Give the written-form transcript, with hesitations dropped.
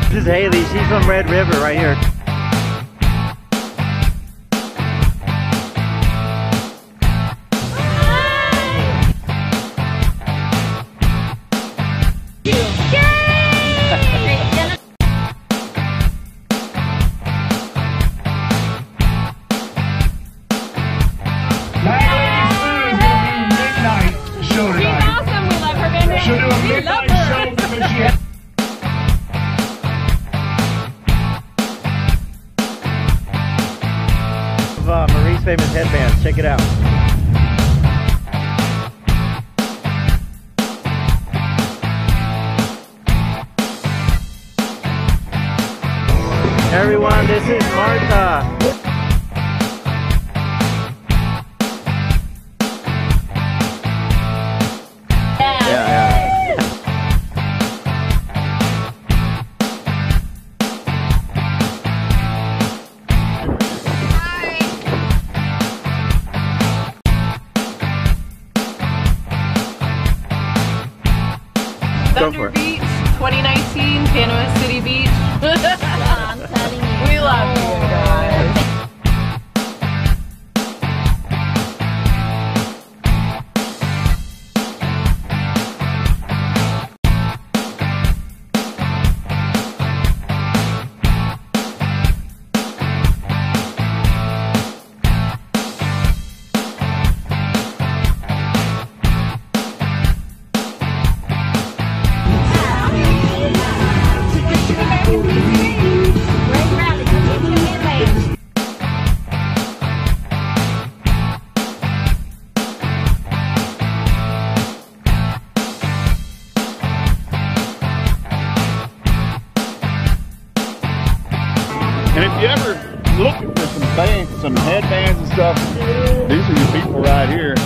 This is Haley. She's from Red River right here. Marie's Famous Headbands. Check it out. Everyone, this is Martha. Thunder Beach, 2019, Panama City Beach. Yeah, I'm telling you. We love you guys. And if you're ever looking for some headbands and stuff, these are your people right here.